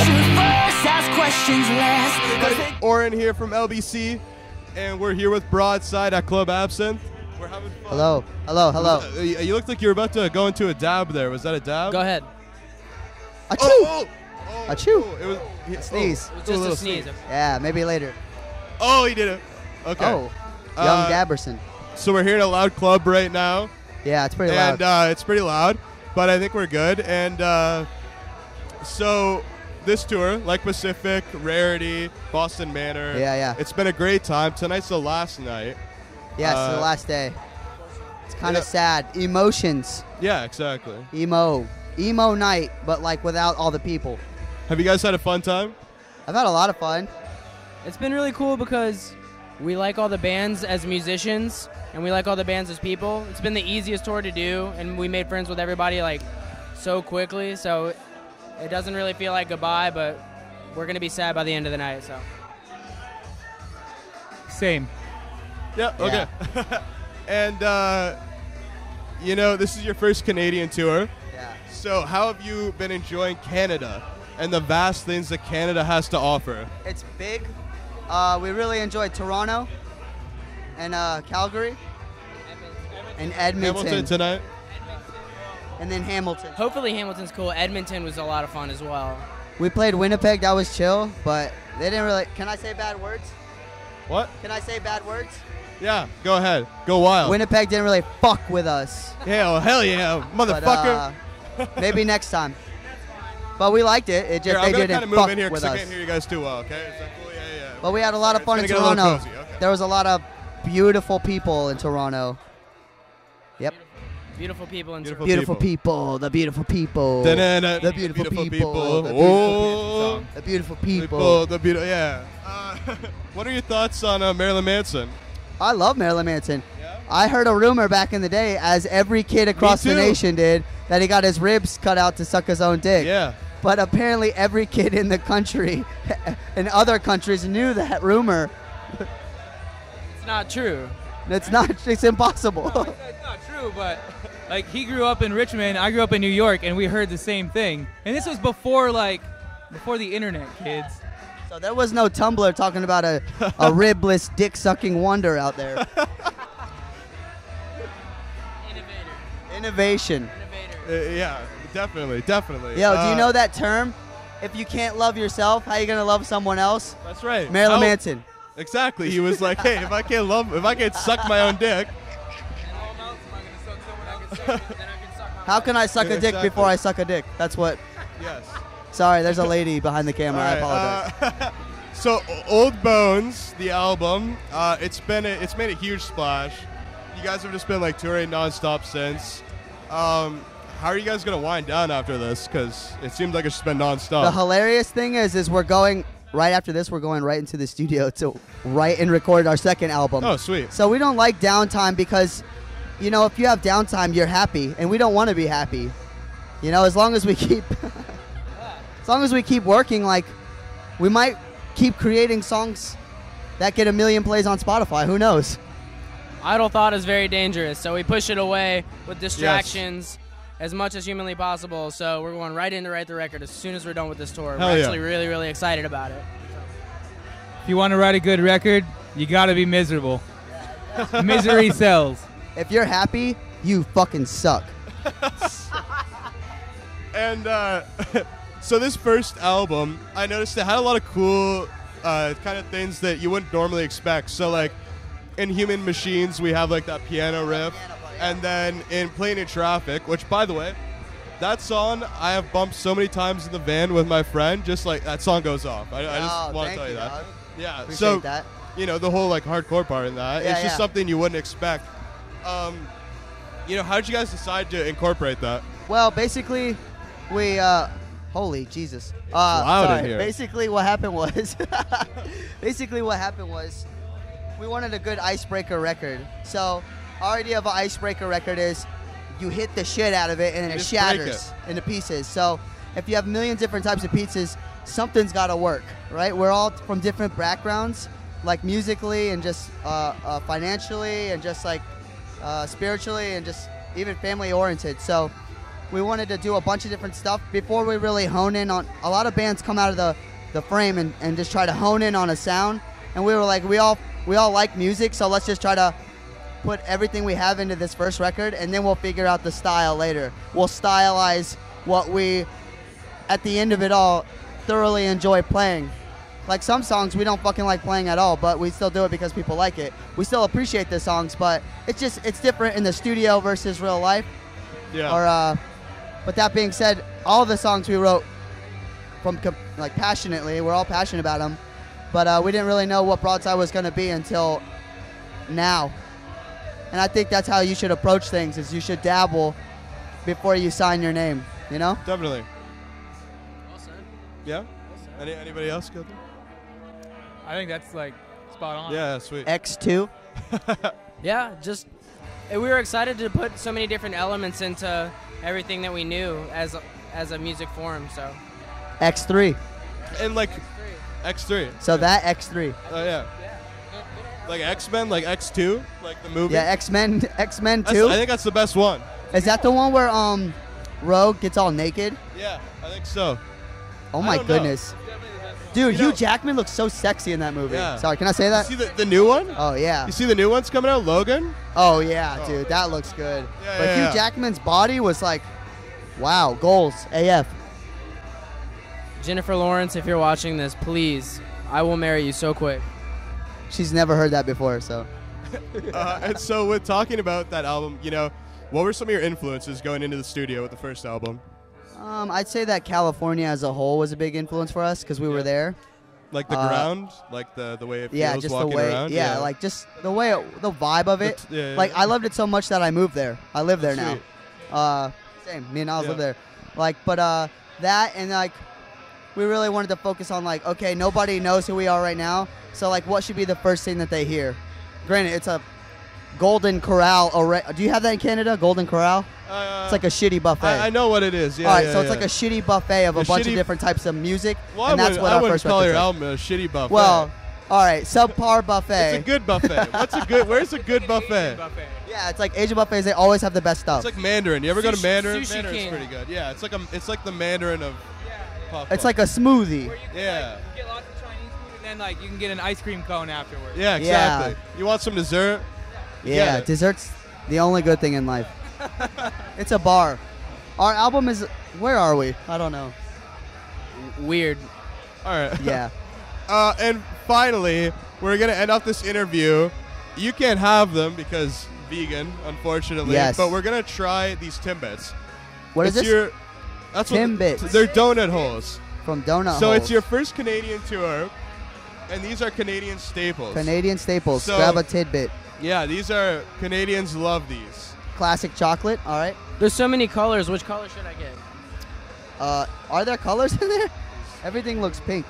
Shoot first, ask questions last. Oren here from LBC, and we're here with Broadside at Club Absinthe. We're having fun. Hello, hello, hello. You looked like you were about to go into a dab there. Was that a dab? Go ahead. Achoo! Oh, Achoo! It was Sneeze. It was just a sneeze. Yeah, maybe later. Oh, he did it. Okay. Oh, young Gabberson. So we're here at a loud club right now. Yeah, it's pretty loud. And it's pretty loud, but I think we're good. And so this tour, like Pacific, Rarity, Boston Manor. Yeah, yeah. It's been a great time. Tonight's the last night. Yeah, it's the last day. It's kind of sad. Emotions. Yeah, exactly. Emo night, but like without all the people. Have you guys had a fun time? I've had a lot of fun. It's been really cool because we like all the bands as musicians and we like all the bands as people. It's been the easiest tour to do, and we made friends with everybody like so quickly, so it doesn't really feel like goodbye, but we're going to be sad by the end of the night. So Same. Yeah, okay. And, you know, this is your first Canadian tour. Yeah. So how have you been enjoying Canada and the vast things that Canada has to offer? It's big. We really enjoyed Toronto and Calgary and Edmonton. Hamilton tonight? And then Hamilton. hopefully Hamilton's cool. Edmonton was a lot of fun as well. We played Winnipeg. That was chill, but they didn't really. Can I say bad words? What? Can I say bad words? Yeah, go ahead. Go wild. Winnipeg didn't really fuck with us. Hell yeah, motherfucker. But, maybe next time. But we liked it. It just Here, I'm they gonna didn't kind of move fuck in here with because I us. can't hear you guys too well, okay? Is that cool? Yeah, yeah. But we had a lot of fun in It's gonna get a little Toronto. cozy, okay. There was a lot of beautiful people in Toronto. Yep. Beautiful people in Beautiful Toronto. Beautiful people. The beautiful people. Da-na-na. The beautiful people. people. The beautiful Oh. people. The beautiful people. The beautiful, yeah. What are your thoughts on Marilyn Manson? I love Marilyn Manson. Yeah? I heard a rumor back in the day, as every kid across the too. nation did, that he got his ribs cut out to suck his own dick. Yeah. But apparently every kid in the country and other countries knew that rumor. It's not true. It's not. It's impossible. It's not true, but like he grew up in Richmond, I grew up in New York, and we heard the same thing. And this was before the internet, kids. So there was no Tumblr talking about a ribless dick-sucking wonder out there. Innovation. Yeah, definitely. Yo, do you know that term? If you can't love yourself, how you gonna love someone else? That's right. Marilyn Manson. Exactly. He was like, hey, if I can't suck my own dick. How can I suck a dick Exactly. before I suck a dick? That's what. Yes. Sorry, there's a lady behind the camera. I All right, apologize. So, Old Bones, the album, it's made a huge splash. You guys have just been like touring nonstop since. How are you guys gonna wind down after this? Because it seems like it's just been nonstop. The hilarious thing is we're going right after this. We're going right into the studio to write and record our second album. Oh, sweet. So we don't like downtime because, you know, if you have downtime, you're happy, and we don't want to be happy. You know, as long as we keep, as long as we keep working, like, we might keep creating songs that get 1 million plays on Spotify. Who knows? Idle thought is very dangerous, so we push it away with distractions as much as humanly possible. So we're going right in to write the record as soon as we're done with this tour. Hell We're yeah. actually really, really excited about it. If you want to write a good record, you gotta be miserable. Misery sells. If you're happy, you fucking suck. And so this first album, I noticed it had a lot of cool kind of things that you wouldn't normally expect. So like in Human Machines, we have like that piano riff. And then in Plane in Traffic, which by the way, that song I have bumped so many times in the van with my friend, just like that song goes off. I just want to tell you that. Dog. Yeah, Appreciate so that. you know the whole like hardcore part in that. Yeah, it's just yeah. something you wouldn't expect. You know, how did you guys decide to incorporate that? Well, basically, we holy Jesus. loud in sorry. here. Basically what happened was we wanted a good icebreaker record. So our idea of an icebreaker record is you hit the shit out of it and then You it just break shatters into pieces. So if you have a million different types of pieces, something's got to work, right? We're all from different backgrounds, like musically and just financially and just like spiritually and just even family oriented. So we wanted to do a bunch of different stuff before we really hone in on. A lot of bands come out of the frame and just try to hone in on a sound, and we were like, we all like music, so let's just try to put everything we have into this first record, and then we'll figure out the style later. We'll stylize what we, at the end of it all, thoroughly enjoy playing. Like some songs we don't fucking like playing at all, but we still do it because people like it. We still appreciate the songs, but it's different in the studio versus real life. Yeah. Or, but that being said, all the songs we wrote from like passionately, we're all passionate about them, but we didn't really know what Broadside was going to be until now. And I think that's how you should approach things, is you should dabble before you sign your name, you know? Definitely. Well said. Yeah? Anybody else got that? I think that's like spot on. Yeah, sweet. X2. Yeah, just we were excited to put so many different elements into everything that we knew as a music form. So X3. And like X3. So that X3. Oh, yeah. Like X-Men, like X2, like the movie. Yeah, X-Men 2. I think that's the best one. Is that the one where Rogue gets all naked? Yeah, I think so. Oh I my don't know. goodness. Dude, You Hugh know- Jackman looks so sexy in that movie. Yeah. Sorry, can I say that? You see the new one? Oh, yeah. You see the new one's coming out, Logan? Oh, yeah, Oh. dude. That looks good. Yeah, but yeah, Hugh yeah. Jackman's body was like, wow, goals. AF. Jennifer Lawrence, if you're watching this, please, I will marry you so quick. She's never heard that before, so. And so with talking about that album, you know, what were some of your influences going into the studio with the first album? I'd say that California as a whole was a big influence for us because we were there. Like the ground? Like the way it feels Yeah, just the walking way. around? Yeah, like just the way, the vibe of it. Yeah, Like yeah. I loved it so much that I moved there. I live there Sweet. now. Same. Me and Niles Yeah. live there. Like, but that and like, we really wanted to focus on like, okay, nobody knows who we are right now. So like, what should be the first thing that they hear? Granted, it's a Golden Corral. Do you have that in Canada? Golden Corral? It's like a shitty buffet. I know what it is. Yeah, All right, yeah, so it's yeah. like a shitty buffet of a A bunch shitty- of different types of music, Well, and that's what I our wouldn't first call your record's like. album a shitty buffet. Well, all right, subpar buffet. it's a good buffet. What's a good? Where's a good buffet? Yeah, it's like Asian buffets. They always have the best stuff. It's like Mandarin. You ever go to Sushi- Mandarin? Sushi Mandarin's King. pretty good. Yeah, it's like the Mandarin of pop. It's like a smoothie. Yeah. You get lots of Chinese food, and then like you can get an ice cream cone afterwards. Yeah, exactly. You want some dessert? Yeah, it. dessert's the only good thing in life. It's a bar. Our album is. Where are we? I don't know. Weird. All right. Yeah. And finally, we're gonna end off this interview. You can't have them because vegan, unfortunately. Yes. But we're gonna try these Timbits. What is It's this? That's Timbits. What they're donut holes. From Donut So Holes. it's your first Canadian tour, and these are Canadian staples. Canadian staples. So- Grab a tidbit. Yeah, these are Canadians love these. Classic chocolate. All right. There's so many colors. Which color should I get? Are there colors in there? Everything looks pink.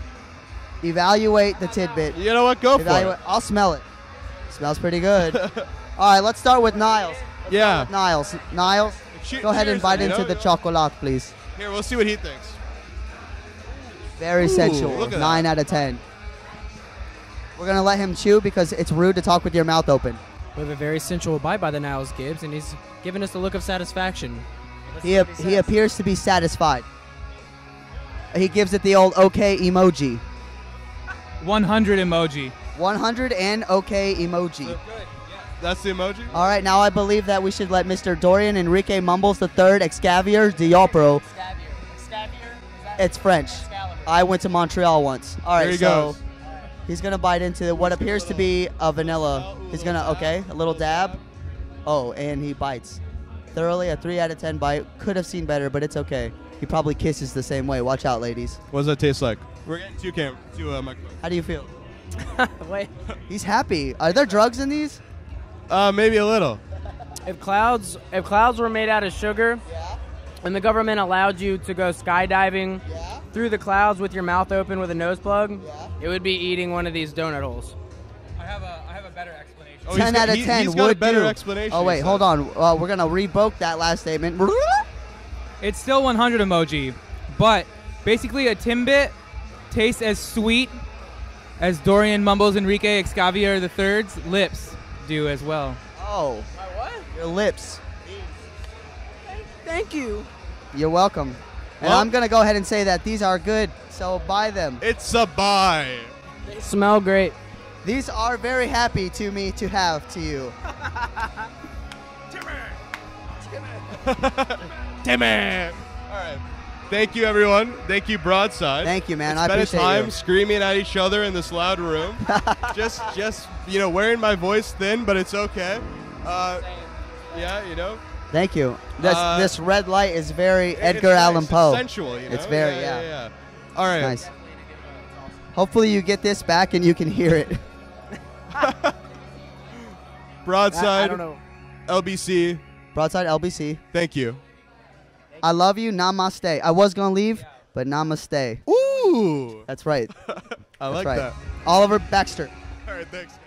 Evaluate the tidbit. You know what? Go for Evaluate. it. I'll smell it. Smells pretty good. All right, let's start with Niles. Yeah. Niles. Niles, go ahead and Cheers, bite you into know? the chocolate, please. Here, we'll see what he thinks. Very Ooh, sensual. look at 9 that. out of 10. We're gonna let him chew because it's rude to talk with your mouth open. We have a very sensual bite by the Niles Gibbs, and he's giving us the look of satisfaction. He appears to be satisfied. He gives it the old okay emoji. 100 emoji. 100 and okay emoji. That's the emoji? All right, now I believe that we should let Mr. Dorian Enrique Mumbles III Excavier Diopro. It's French. I went to Montreal once. All right, Here he so goes. he's gonna bite into what appears to be a vanilla. He's gonna a little dab. Oh, and he bites. Thoroughly a 3 out of 10 bite. Could have seen better, but it's okay. He probably kisses the same way. Watch out, ladies. What does that taste like? We're getting two microphones. How do you feel? Wait. He's happy. Are there drugs in these? Maybe a little. If clouds were made out of sugar, and the government allowed you to go skydiving through the clouds with your mouth open with a nose plug, it would be eating one of these donut holes. I have a better explanation. Oh, 10 out of 10 He's got a would better do. explanation. Oh, he wait, said. hold on. We're going to revoke that last statement. It's still 100 emoji, but basically a Timbit tastes as sweet as Dorian Mumbles Enrique Excavier III's lips do as well. Oh. Your lips. Thank you. You're welcome. And Well- I'm going to go ahead and say that these are good, so buy them. It's a buy. They smell great. These are very happy to me to have to you. Timmy. All right. Thank you, everyone. Thank you, Broadside. Thank you, man. It's I been appreciate a time you. screaming at each other in this loud room. just wearing my voice thin, but it's okay. Yeah. Thank you. This red light is very It's Edgar nice. Allan It's Poe. sensual, you know? It's very, yeah. All right. Nice. Hopefully you get this back and you can hear it. Broadside. I don't know. LBC. Broadside LBC. Thank you. I love you. Namaste. I was going to leave, but namaste. Ooh. That's right. I That's like right. that. Oliver Baxter. All right. Thanks.